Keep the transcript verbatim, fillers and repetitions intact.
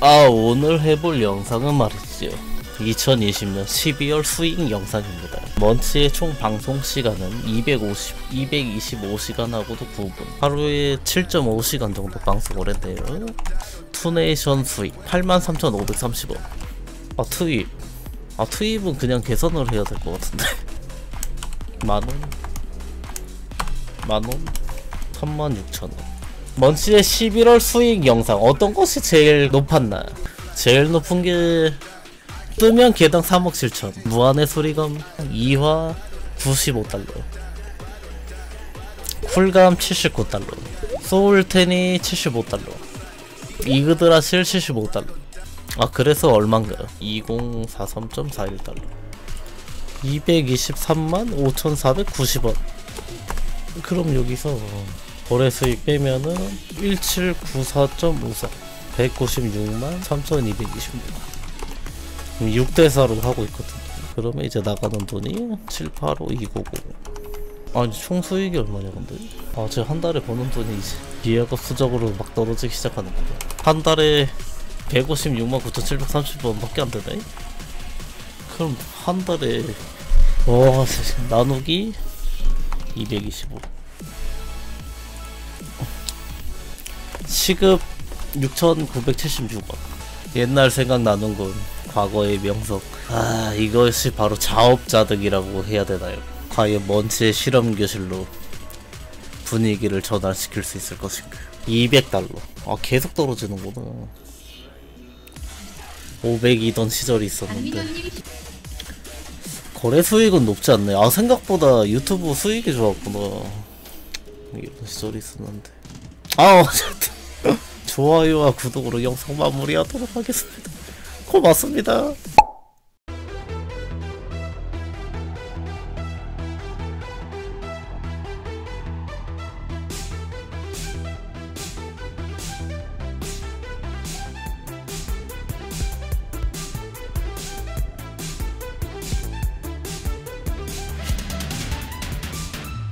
아, 오늘 해볼 영상은 말이지요, 이천이십년 십이월 수익 영상입니다. 먼치의 총 방송 시간은 이백오십, 이백이십오 시간하고도 구 분, 하루에 칠 점 오 시간 정도 방송을 했네요. 투네이션 수익 팔만 삼천오백삼십 원. 아, 투입. 아, 투입은 그냥 계산을 해야 될 것 같은데. 만원, 만원, 삼만 육천 원. 먼치의 십일월 수익 영상 어떤 것이 제일 높았나? 제일 높은 게 뜨면 개당 삼억 칠천, 무한의 수리감 이 화 구십오 달러, 쿨감 칠십구 달러, 소울텐이 칠십오 달러, 이그드라실 칠십오 달러. 아, 그래서 얼만가요? 이천사십삼 점 사일 달러, 이백이십삼만 오천사백구십 원. 그럼 여기서 거래 수익 빼면은 천칠백구십사 점 오사, 백구십육만 삼천이백이십육 원. 육 대 사로 하고 있거든요. 그러면 이제 나가는 돈이 칠팔오 이구구. 아니, 총 수익이 얼마냐 근데? 아, 제가 한 달에 버는 돈이 이제 비약업 수적으로 막 떨어지기 시작하는 거야. 한 달에 백오십육만 구천칠백삼십 원 밖에 안 되네? 그럼 한 달에 와, 나누기 이백이십오. 시급 육천구백칠십육 원. 옛날 생각나는 건 과거의 명석. 아, 이것이 바로 자업자득이라고 해야 되나요? 과연 먼치의 실험교실로 분위기를 전환시킬 수 있을 것인가. 이백 달러. 아, 계속 떨어지는구나. 오백이던 시절이 있었는데 거래 수익은 높지 않네. 아, 생각보다 유튜브 수익이 좋았구나. 이런 시절이 있었는데. 아, 어쨌든 좋아요와 구독으로 영상 마무리하도록 하겠습니다. 고맙습니다.